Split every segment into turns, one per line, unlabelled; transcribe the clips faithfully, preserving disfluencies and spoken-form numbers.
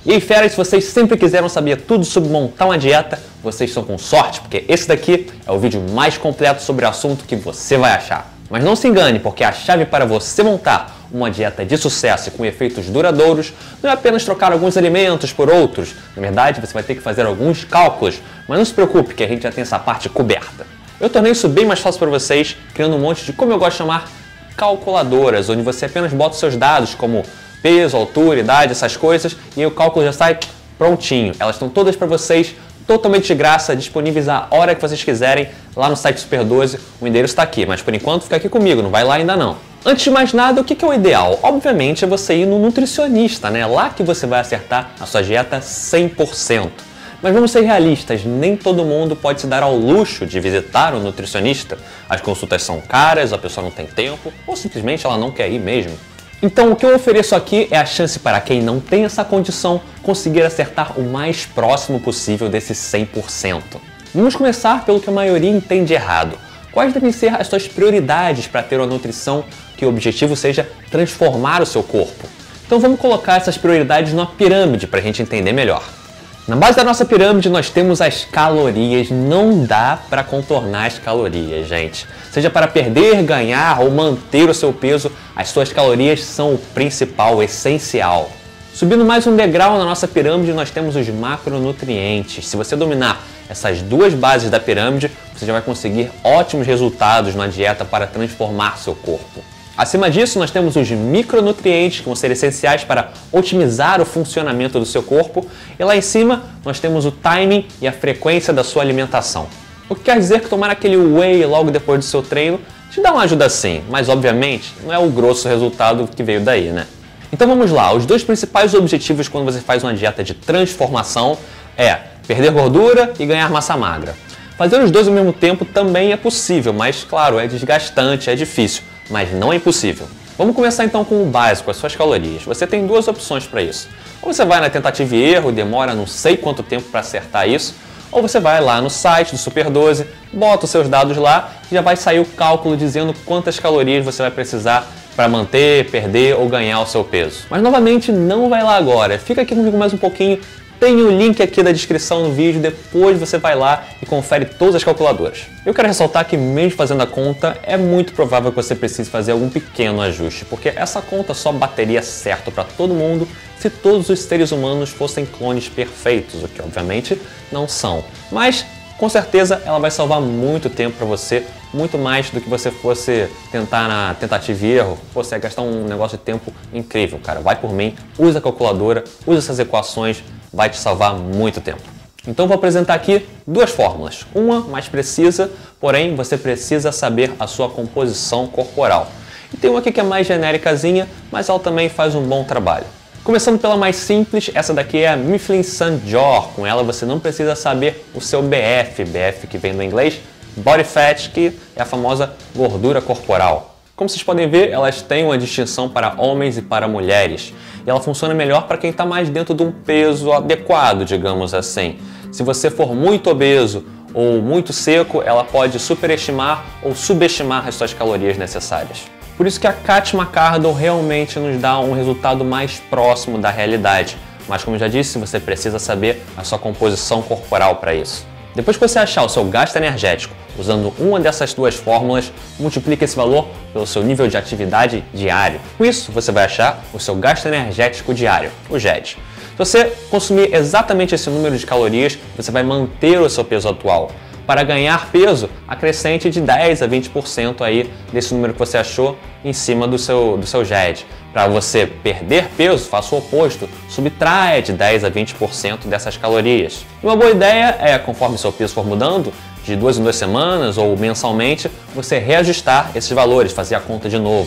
E aí, feras, se vocês sempre quiseram saber tudo sobre montar uma dieta, vocês estão com sorte, porque esse daqui é o vídeo mais completo sobre o assunto que você vai achar. Mas não se engane, porque a chave para você montar uma dieta de sucesso e com efeitos duradouros não é apenas trocar alguns alimentos por outros. Na verdade, você vai ter que fazer alguns cálculos, mas não se preocupe que a gente já tem essa parte coberta. Eu tornei isso bem mais fácil para vocês, criando um monte de, como eu gosto de chamar, calculadoras, onde você apenas bota os seus dados, como peso, altura, idade, essas coisas, e aí o cálculo já sai prontinho. Elas estão todas para vocês, totalmente de graça, disponíveis a hora que vocês quiserem, lá no site Super doze, o endereço está aqui, mas por enquanto fica aqui comigo, não vai lá ainda não. Antes de mais nada, o que é o ideal? Obviamente é você ir no nutricionista, né? Lá que você vai acertar a sua dieta cem por cento. Mas vamos ser realistas, nem todo mundo pode se dar ao luxo de visitar um nutricionista. As consultas são caras, a pessoa não tem tempo, ou simplesmente ela não quer ir mesmo. Então o que eu ofereço aqui é a chance para quem não tem essa condição conseguir acertar o mais próximo possível desse cem por cento. Vamos começar pelo que a maioria entende errado. Quais devem ser as suas prioridades para ter uma nutrição que o objetivo seja transformar o seu corpo? Então vamos colocar essas prioridades numa pirâmide para a gente entender melhor. Na base da nossa pirâmide nós temos as calorias, não dá para contornar as calorias, gente. Seja para perder, ganhar ou manter o seu peso, as suas calorias são o principal, o essencial. Subindo mais um degrau na nossa pirâmide nós temos os macronutrientes. Se você dominar essas duas bases da pirâmide, você já vai conseguir ótimos resultados na dieta para transformar seu corpo. Acima disso, nós temos os micronutrientes, que vão ser essenciais para otimizar o funcionamento do seu corpo. E lá em cima, nós temos o timing e a frequência da sua alimentação. O que quer dizer que tomar aquele whey logo depois do seu treino te dá uma ajuda sim, mas obviamente não é o grosso resultado que veio daí, né? Então vamos lá, os dois principais objetivos quando você faz uma dieta de transformação é perder gordura e ganhar massa magra. Fazer os dois ao mesmo tempo também é possível, mas claro, é desgastante, é difícil. Mas não é impossível. Vamos começar então com o básico, as suas calorias. Você tem duas opções para isso. Ou você vai na tentativa e erro, demora não sei quanto tempo para acertar isso, ou você vai lá no site do Super doze, bota os seus dados lá e já vai sair o cálculo dizendo quantas calorias você vai precisar para manter, perder ou ganhar o seu peso. Mas novamente, não vai lá agora. Fica aqui comigo mais um pouquinho. Tem o link aqui da descrição no vídeo, depois você vai lá e confere todas as calculadoras. Eu quero ressaltar que mesmo fazendo a conta, é muito provável que você precise fazer algum pequeno ajuste, porque essa conta só bateria certo para todo mundo se todos os seres humanos fossem clones perfeitos, o que obviamente não são. Mas com certeza ela vai salvar muito tempo para você, muito mais do que você fosse tentar na tentativa e erro. Você vai gastar um negócio de tempo incrível, cara. Vai por mim, usa a calculadora, usa essas equações, vai te salvar muito tempo. Então vou apresentar aqui duas fórmulas. Uma mais precisa, porém você precisa saber a sua composição corporal. E tem uma aqui que é mais genéricazinha, mas ela também faz um bom trabalho. Começando pela mais simples, essa daqui é a Mifflin-Saint-Jean. Com ela você não precisa saber o seu B F, B F que vem do inglês, Body Fat, que é a famosa gordura corporal. Como vocês podem ver, elas têm uma distinção para homens e para mulheres. E ela funciona melhor para quem está mais dentro de um peso adequado, digamos assim. Se você for muito obeso ou muito seco, ela pode superestimar ou subestimar as suas calorias necessárias. Por isso que a Kat McCardle realmente nos dá um resultado mais próximo da realidade. Mas como já disse, você precisa saber a sua composição corporal para isso. Depois que você achar o seu gasto energético usando uma dessas duas fórmulas, multiplique esse valor pelo seu nível de atividade diário. Com isso, você vai achar o seu gasto energético diário, o G E D. Se você consumir exatamente esse número de calorias, você vai manter o seu peso atual. Para ganhar peso, acrescente de dez a vinte por cento aí desse número que você achou em cima do seu, do seu G E D. Para você perder peso, faça o oposto, subtraia de dez a vinte por cento dessas calorias. E uma boa ideia é, conforme seu peso for mudando, de duas em duas semanas ou mensalmente, você reajustar esses valores, fazer a conta de novo.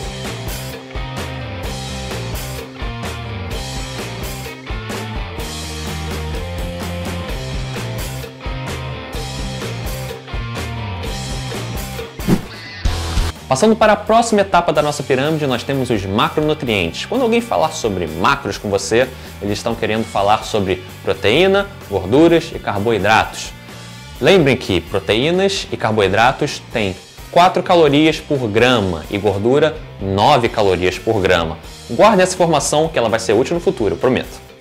Passando para a próxima etapa da nossa pirâmide, nós temos os macronutrientes. Quando alguém falar sobre macros com você, eles estão querendo falar sobre proteína, gorduras e carboidratos. Lembrem que proteínas e carboidratos têm quatro calorias por grama e gordura nove calorias por grama. Guardem essa informação que ela vai ser útil no futuro, eu prometo.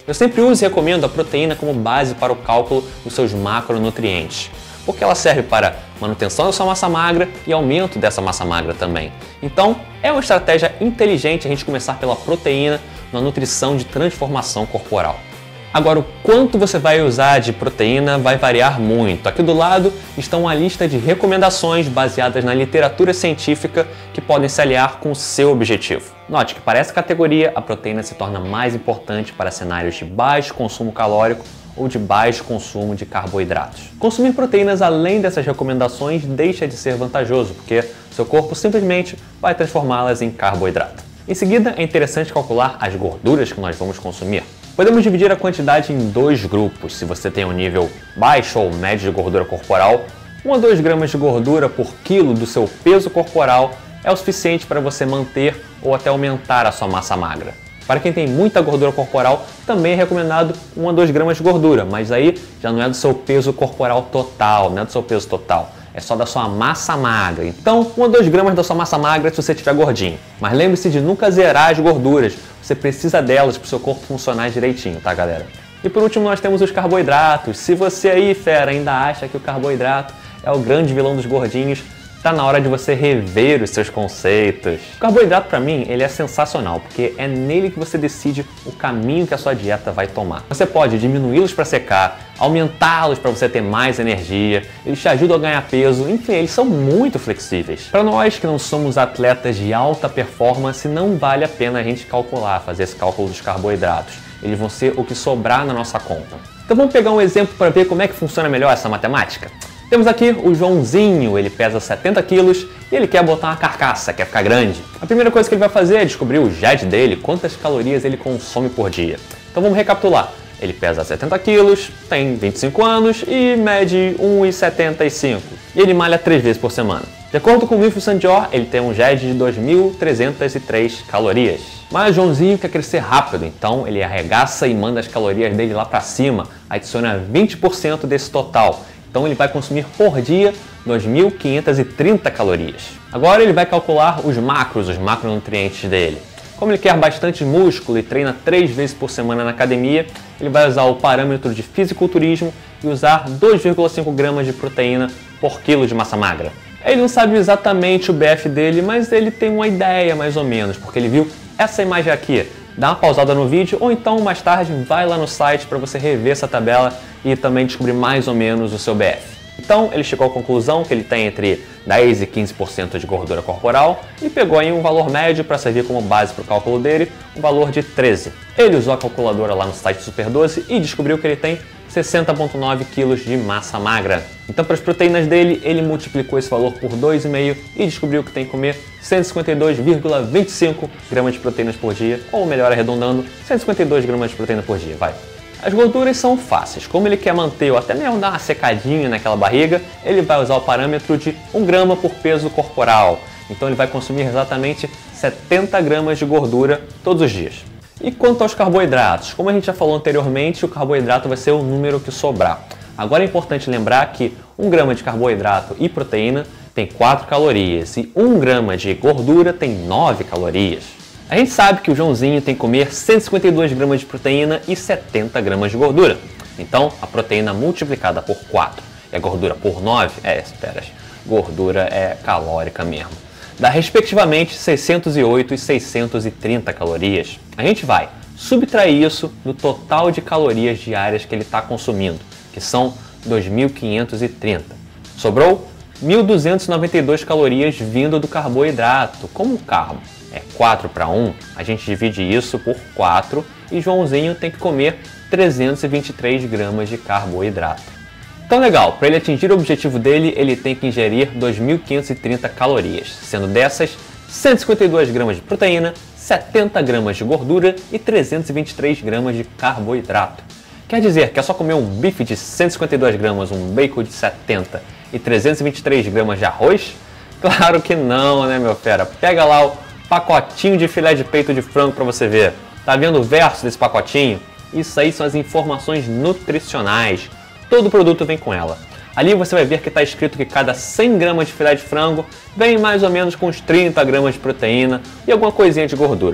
Eu sempre uso e recomendo a proteína como base para o cálculo dos seus macronutrientes, porque ela serve para manutenção da sua massa magra e aumento dessa massa magra também. Então, é uma estratégia inteligente a gente começar pela proteína na nutrição de transformação corporal. Agora, o quanto você vai usar de proteína vai variar muito. Aqui do lado está uma lista de recomendações baseadas na literatura científica que podem se aliar com o seu objetivo. Note que para essa categoria a proteína se torna mais importante para cenários de baixo consumo calórico ou de baixo consumo de carboidratos. Consumir proteínas além dessas recomendações deixa de ser vantajoso, porque seu corpo simplesmente vai transformá-las em carboidrato. Em seguida, é interessante calcular as gorduras que nós vamos consumir. Podemos dividir a quantidade em dois grupos. Se você tem um nível baixo ou médio de gordura corporal, um a dois gramas de gordura por quilo do seu peso corporal é o suficiente para você manter ou até aumentar a sua massa magra. Para quem tem muita gordura corporal, também é recomendado um a dois gramas de gordura, mas aí já não é do seu peso corporal total, não é do seu peso total, é só da sua massa magra. Então, um a dois gramas da sua massa magra se você estiver gordinho. Mas lembre-se de nunca zerar as gorduras, você precisa delas para o seu corpo funcionar direitinho, tá, galera? E por último, nós temos os carboidratos. Se você aí, fera, ainda acha que o carboidrato é o grande vilão dos gordinhos, tá na hora de você rever os seus conceitos. O carboidrato, para mim, ele é sensacional, porque é nele que você decide o caminho que a sua dieta vai tomar. Você pode diminuí-los para secar, aumentá-los para você ter mais energia, eles te ajudam a ganhar peso, enfim, eles são muito flexíveis. Para nós que não somos atletas de alta performance, não vale a pena a gente calcular, fazer esse cálculo dos carboidratos. Eles vão ser o que sobrar na nossa conta. Então vamos pegar um exemplo para ver como é que funciona melhor essa matemática? Temos aqui o Joãozinho, ele pesa setenta quilos e ele quer botar uma carcaça, quer ficar grande. A primeira coisa que ele vai fazer é descobrir o J E D dele, quantas calorias ele consome por dia. Então vamos recapitular. Ele pesa setenta quilos, tem vinte e cinco anos e mede um vírgula setenta e cinco. E ele malha três vezes por semana. De acordo com o Wilfred Sandior, ele tem um J E D de dois mil trezentas e três calorias. Mas o Joãozinho quer crescer rápido, então ele arregaça e manda as calorias dele lá para cima, adiciona vinte por cento desse total. Então ele vai consumir por dia dois mil quinhentas e trinta calorias. Agora ele vai calcular os macros, os macronutrientes dele. Como ele quer bastante músculo e treina três vezes por semana na academia, ele vai usar o parâmetro de fisiculturismo e usar dois vírgula cinco gramas de proteína por quilo de massa magra. Ele não sabe exatamente o B F dele, mas ele tem uma ideia mais ou menos, porque ele viu essa imagem aqui. Dá uma pausada no vídeo ou então mais tarde vai lá no site para você rever essa tabela e também descobrir mais ou menos o seu B F. Então ele chegou à conclusão que ele tem entre dez e quinze por cento de gordura corporal e pegou aí um valor médio para servir como base para o cálculo dele, um valor de treze. Ele usou a calculadora lá no site Super doze e descobriu que ele tem sessenta vírgula nove quilos de massa magra. Então para as proteínas dele, ele multiplicou esse valor por dois vírgula cinco e descobriu que tem que comer cento e cinquenta e dois vírgula vinte e cinco gramas de proteínas por dia, ou melhor arredondando, cento e cinquenta e dois gramas de proteína por dia, vai. As gorduras são fáceis, como ele quer manter ou até mesmo dar uma secadinha naquela barriga, ele vai usar o parâmetro de um grama por peso corporal. Então ele vai consumir exatamente setenta gramas de gordura todos os dias. E quanto aos carboidratos, como a gente já falou anteriormente, o carboidrato vai ser o número que sobrar. Agora é importante lembrar que um grama de carboidrato e proteína tem quatro calorias e um grama de gordura tem nove calorias. A gente sabe que o Joãozinho tem que comer cento e cinquenta e dois gramas de proteína e setenta gramas de gordura. Então a proteína multiplicada por quatro e a gordura por nove, é, espera, gordura é calórica mesmo, dá respectivamente seiscentos e oito e seiscentos e trinta calorias. A gente vai subtrair isso do total de calorias diárias que ele está consumindo, que são dois mil quinhentos e trinta. Sobrou mil duzentos e noventa e duas calorias vindo do carboidrato. Como o carbo é quatro para um, a gente divide isso por quatro e Joãozinho tem que comer trezentos e vinte e três gramas de carboidrato. Então legal, para ele atingir o objetivo dele, ele tem que ingerir dois mil quinhentos e trinta calorias, sendo dessas cento e cinquenta e dois gramas de proteína, setenta gramas de gordura e trezentos e vinte e três gramas de carboidrato. Quer dizer que é só comer um bife de cento e cinquenta e dois gramas, um bacon de setenta e trezentos e vinte e três gramas de arroz? Claro que não, né, meu fera? Pega lá o pacotinho de filé de peito de frango para você ver. Tá vendo o verso desse pacotinho? Isso aí são as informações nutricionais. Todo produto vem com ela. Ali você vai ver que está escrito que cada cem gramas de filé de frango vem mais ou menos com uns trinta gramas de proteína e alguma coisinha de gordura.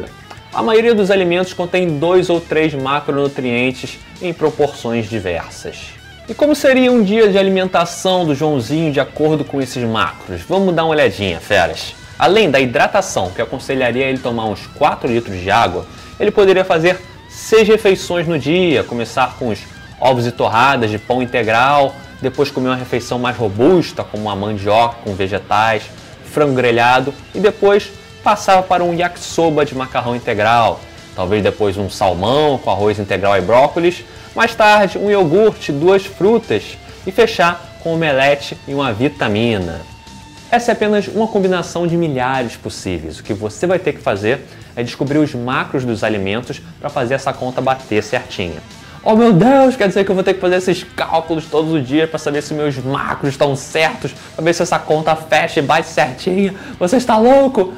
A maioria dos alimentos contém dois ou três macronutrientes em proporções diversas. E como seria um dia de alimentação do Joãozinho de acordo com esses macros? Vamos dar uma olhadinha, feras. Além da hidratação, que aconselharia ele tomar uns quatro litros de água, ele poderia fazer seis refeições no dia, começar com os ovos e torradas de pão integral, depois comer uma refeição mais robusta, como uma mandioca com vegetais, frango grelhado, e depois passava para um yakisoba de macarrão integral, talvez depois um salmão com arroz integral e brócolis, mais tarde um iogurte, duas frutas e fechar com um omelete e uma vitamina. Essa é apenas uma combinação de milhares possíveis. O que você vai ter que fazer é descobrir os macros dos alimentos para fazer essa conta bater certinha. Oh meu Deus, quer dizer que eu vou ter que fazer esses cálculos todos os dias para saber se meus macros estão certos, para ver se essa conta fecha e bate certinha? Você está louco?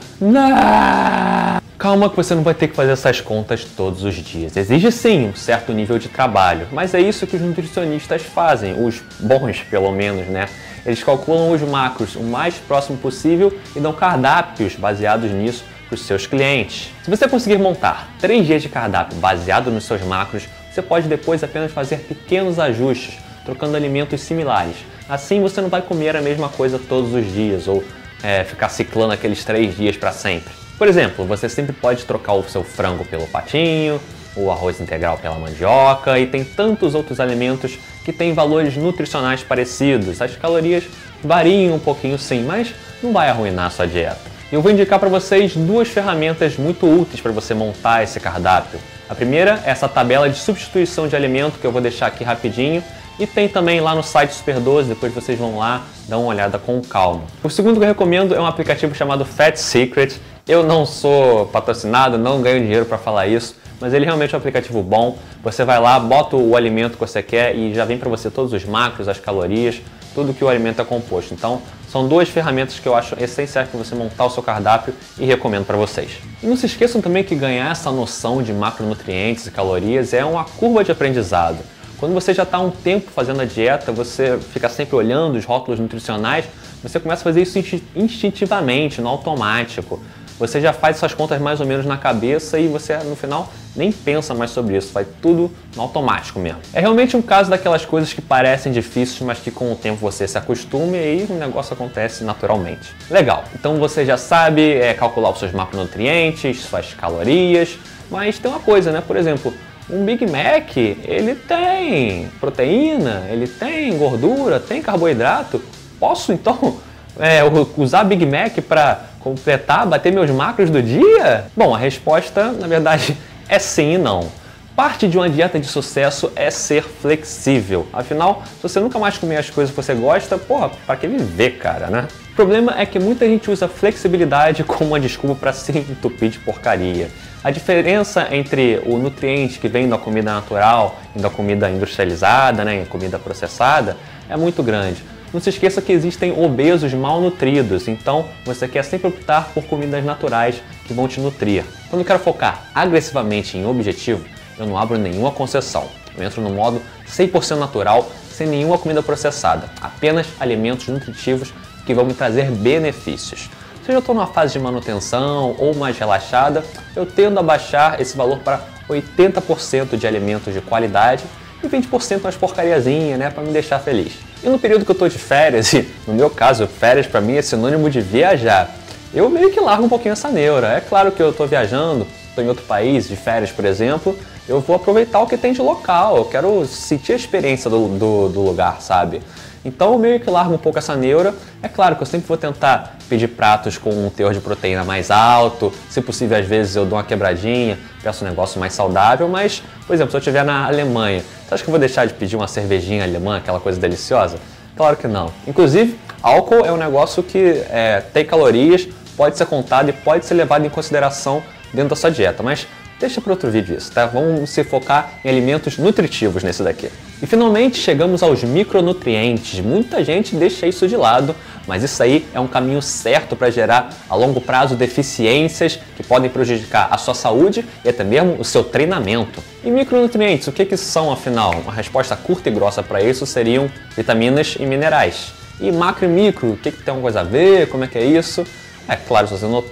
Não! Calma que você não vai ter que fazer essas contas todos os dias. Exige sim um certo nível de trabalho, mas é isso que os nutricionistas fazem, os bons pelo menos, né? Eles calculam os macros o mais próximo possível e dão cardápios baseados nisso para os seus clientes. Se você conseguir montar três dias de cardápio baseado nos seus macros, você pode depois apenas fazer pequenos ajustes, trocando alimentos similares. Assim você não vai comer a mesma coisa todos os dias ou é, ficar ciclando aqueles três dias para sempre. Por exemplo, você sempre pode trocar o seu frango pelo patinho, o arroz integral pela mandioca e tem tantos outros alimentos que têm valores nutricionais parecidos. As calorias variam um pouquinho sim, mas não vai arruinar a sua dieta. Eu vou indicar para vocês duas ferramentas muito úteis para você montar esse cardápio. A primeira é essa tabela de substituição de alimento que eu vou deixar aqui rapidinho e tem também lá no site Super doze, depois vocês vão lá dar uma olhada com calma. O segundo que eu recomendo é um aplicativo chamado Fat Secret. Eu não sou patrocinado, não ganho dinheiro para falar isso, mas ele realmente é um aplicativo bom. Você vai lá, bota o alimento que você quer e já vem para você todos os macros, as calorias, tudo que o alimento é composto. Então, são duas ferramentas que eu acho essenciais para você montar o seu cardápio e recomendo para vocês. E não se esqueçam também que ganhar essa noção de macronutrientes e calorias é uma curva de aprendizado. Quando você já está há um tempo fazendo a dieta, você fica sempre olhando os rótulos nutricionais, você começa a fazer isso instintivamente, no automático. Você já faz essas contas mais ou menos na cabeça e você, no final, nem pensa mais sobre isso, vai tudo no automático mesmo. É realmente um caso daquelas coisas que parecem difíceis, mas que com o tempo você se acostuma e aí o negócio acontece naturalmente. Legal, então você já sabe é, calcular os seus macronutrientes, suas calorias, mas tem uma coisa, né? Por exemplo, um Big Mac, ele tem proteína, ele tem gordura, tem carboidrato. Posso então é, usar Big Mac para completar, bater meus macros do dia? Bom, a resposta, na verdade, é sim e não. Parte de uma dieta de sucesso é ser flexível. Afinal, se você nunca mais comer as coisas que você gosta, porra, pra que viver, cara, né? O problema é que muita gente usa flexibilidade como uma desculpa para se entupir de porcaria. A diferença entre o nutriente que vem da comida natural e da comida industrializada, né, comida processada, é muito grande. Não se esqueça que existem obesos malnutridos, então você quer sempre optar por comidas naturais que vão te nutrir. Quando eu quero focar agressivamente em objetivo, eu não abro nenhuma concessão. Eu entro no modo cem por cento natural, sem nenhuma comida processada, apenas alimentos nutritivos que vão me trazer benefícios. Se eu estou numa fase de manutenção ou mais relaxada, eu tendo a baixar esse valor para oitenta por cento de alimentos de qualidade e vinte por cento umas porcariazinhas, né, para me deixar feliz. E no período que eu estou de férias, e no meu caso, férias para mim é sinônimo de viajar, eu meio que largo um pouquinho essa neura. É claro que eu estou viajando, estou em outro país, de férias, por exemplo, eu vou aproveitar o que tem de local, eu quero sentir a experiência do, do, do lugar, sabe? Então eu meio que largo um pouco essa neura. É claro que eu sempre vou tentar pedir pratos com um teor de proteína mais alto, se possível às vezes eu dou uma quebradinha, peço um negócio mais saudável, mas, por exemplo, se eu estiver na Alemanha, você acha que eu vou deixar de pedir uma cervejinha alemã, aquela coisa deliciosa? Claro que não. Inclusive, álcool é um negócio que é, tem calorias, pode ser contado e pode ser levado em consideração dentro da sua dieta, mas deixa para outro vídeo isso, tá? Vamos se focar em alimentos nutritivos nesse daqui. E finalmente chegamos aos micronutrientes. Muita gente deixa isso de lado, mas isso aí é um caminho certo para gerar a longo prazo deficiências que podem prejudicar a sua saúde e até mesmo o seu treinamento. E micronutrientes, o que que são afinal? Uma resposta curta e grossa para isso seriam vitaminas e minerais. E macro e micro, o que que tem uma coisa a ver? Como é que é isso? É claro, se você notou,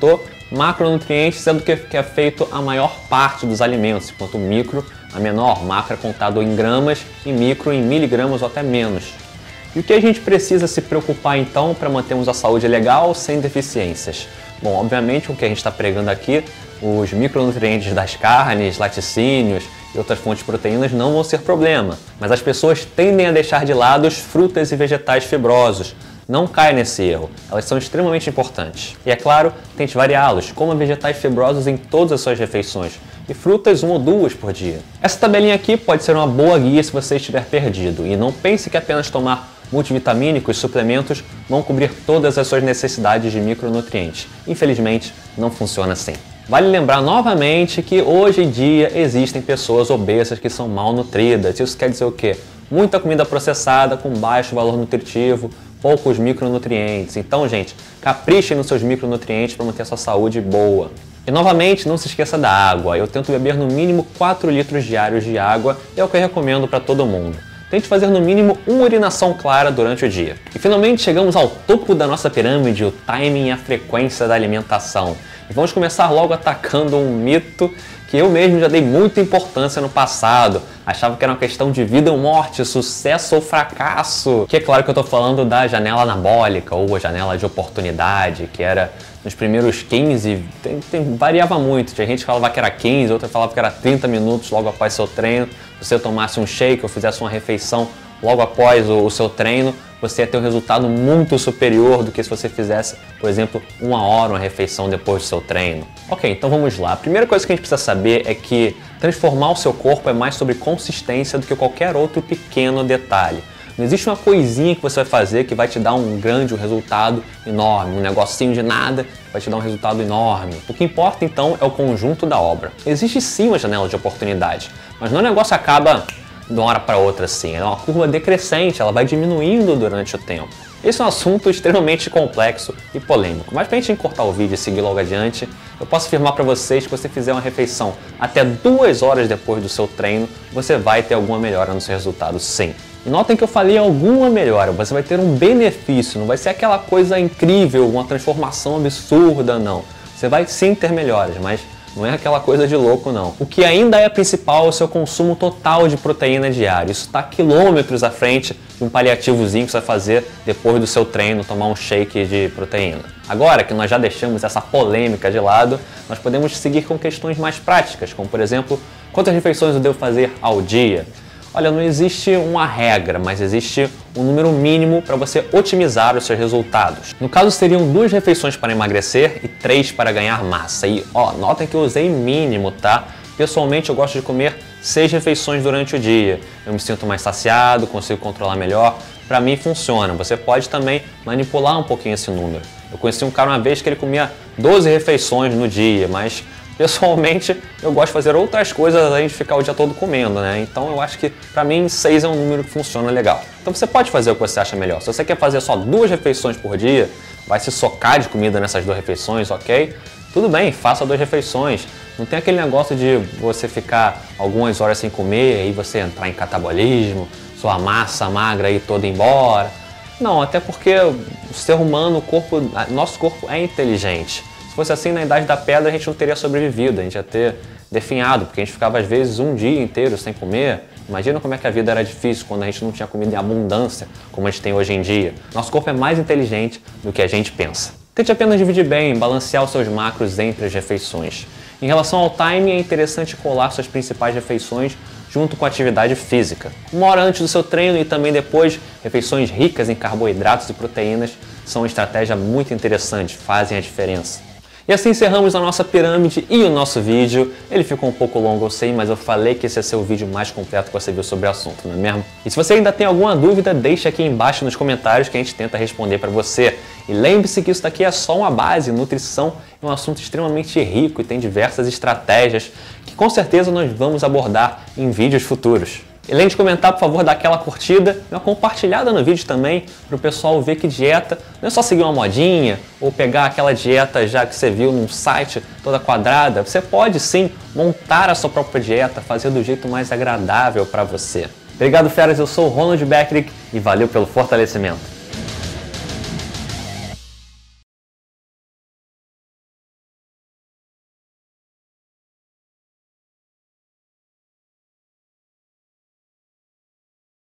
macronutrientes é do que é feito a maior parte dos alimentos, enquanto micro, a menor, macro é contado em gramas e micro em miligramas ou até menos. E o que a gente precisa se preocupar então para mantermos a saúde legal sem deficiências? Bom, obviamente o que a gente está pregando aqui, os micronutrientes das carnes, laticínios e outras fontes de proteínas não vão ser problema, mas as pessoas tendem a deixar de lado os frutas e vegetais fibrosos. Não caia nesse erro, elas são extremamente importantes. E é claro, tente variá-los, coma vegetais fibrosos em todas as suas refeições e frutas uma ou duas por dia. Essa tabelinha aqui pode ser uma boa guia se você estiver perdido e não pense que apenas tomar multivitamínicos e suplementos vão cobrir todas as suas necessidades de micronutrientes. Infelizmente, não funciona assim. Vale lembrar novamente que hoje em dia existem pessoas obesas que são mal nutridas. Isso quer dizer o quê? Muita comida processada com baixo valor nutritivo, poucos micronutrientes. Então, gente, caprichem nos seus micronutrientes para manter a sua saúde boa. E novamente, não se esqueça da água. Eu tento beber no mínimo quatro litros diários de água, é o que eu recomendo para todo mundo. Tente fazer no mínimo uma urinação clara durante o dia. E finalmente chegamos ao topo da nossa pirâmide, o timing e a frequência da alimentação. E vamos começar logo atacando um mito que eu mesmo já dei muita importância no passado. Achava que era uma questão de vida ou morte, sucesso ou fracasso. Que é claro que eu estou falando da janela anabólica ou a janela de oportunidade, que era nos primeiros quinze, tem, tem, variava muito. Tinha gente que falava que era quinze, outra falava que era trinta minutos logo após seu treino. Se você tomasse um shake ou fizesse uma refeição logo após o, o seu treino, você ia ter um resultado muito superior do que se você fizesse, por exemplo, uma hora uma refeição depois do seu treino. Ok, então vamos lá. A primeira coisa que a gente precisa saber é que transformar o seu corpo é mais sobre consistência do que qualquer outro pequeno detalhe. Não existe uma coisinha que você vai fazer que vai te dar um grande um resultado enorme, um negocinho de nada vai te dar um resultado enorme. O que importa então é o conjunto da obra. Existe sim uma janela de oportunidade, mas não o negócio acaba de uma hora para outra assim, é uma curva decrescente, ela vai diminuindo durante o tempo. Esse é um assunto extremamente complexo e polêmico, mas para a gente encurtar o vídeo e seguir logo adiante, eu posso afirmar para vocês que se você fizer uma refeição até duas horas depois do seu treino, você vai ter alguma melhora no seu resultado sim. E notem que eu falei alguma melhora, você vai ter um benefício, não vai ser aquela coisa incrível, uma transformação absurda, não. Você vai sim ter melhoras, mas não é aquela coisa de louco, não. O que ainda é principal é o seu consumo total de proteína diário. Isso está quilômetros à frente de um paliativozinho que você vai fazer depois do seu treino, tomar um shake de proteína. Agora que nós já deixamos essa polêmica de lado, nós podemos seguir com questões mais práticas, como por exemplo, quantas refeições eu devo fazer ao dia? Olha, não existe uma regra, mas existe um número mínimo para você otimizar os seus resultados. No caso, seriam duas refeições para emagrecer e três para ganhar massa. E ó, notem que eu usei mínimo, tá? Pessoalmente, eu gosto de comer seis refeições durante o dia. Eu me sinto mais saciado, consigo controlar melhor. Para mim, funciona. Você pode também manipular um pouquinho esse número. Eu conheci um cara uma vez que ele comia doze refeições no dia, mas pessoalmente, eu gosto de fazer outras coisas além de ficar o dia todo comendo, né? Então eu acho que, pra mim, seis é um número que funciona legal. Então você pode fazer o que você acha melhor. Se você quer fazer só duas refeições por dia, vai se socar de comida nessas duas refeições, ok? Tudo bem, faça duas refeições. Não tem aquele negócio de você ficar algumas horas sem comer e aí você entrar em catabolismo, sua massa magra aí toda embora. Não, até porque o ser humano, o corpo, nosso corpo é inteligente. Se fosse assim, na Idade da Pedra, a gente não teria sobrevivido, a gente ia ter definhado, porque a gente ficava às vezes um dia inteiro sem comer. Imagina como é que a vida era difícil quando a gente não tinha comida em abundância, como a gente tem hoje em dia. Nosso corpo é mais inteligente do que a gente pensa. Tente apenas dividir bem, balancear os seus macros entre as refeições. Em relação ao timing, é interessante colar suas principais refeições junto com a atividade física. Uma hora antes do seu treino e também depois, refeições ricas em carboidratos e proteínas são uma estratégia muito interessante, fazem a diferença. E assim encerramos a nossa pirâmide e o nosso vídeo. Ele ficou um pouco longo, eu sei, mas eu falei que esse ia ser o vídeo mais completo que você viu sobre o assunto, não é mesmo? E se você ainda tem alguma dúvida, deixa aqui embaixo nos comentários que a gente tenta responder para você. E lembre-se que isso daqui é só uma base, nutrição é um assunto extremamente rico e tem diversas estratégias que com certeza nós vamos abordar em vídeos futuros. E além de comentar, por favor, dá aquela curtida e uma compartilhada no vídeo também, para o pessoal ver que dieta não é só seguir uma modinha ou pegar aquela dieta já que você viu num site toda quadrada. Você pode sim montar a sua própria dieta, fazer do jeito mais agradável para você. Obrigado, feras, eu sou o Ronald Beckrich e valeu pelo fortalecimento.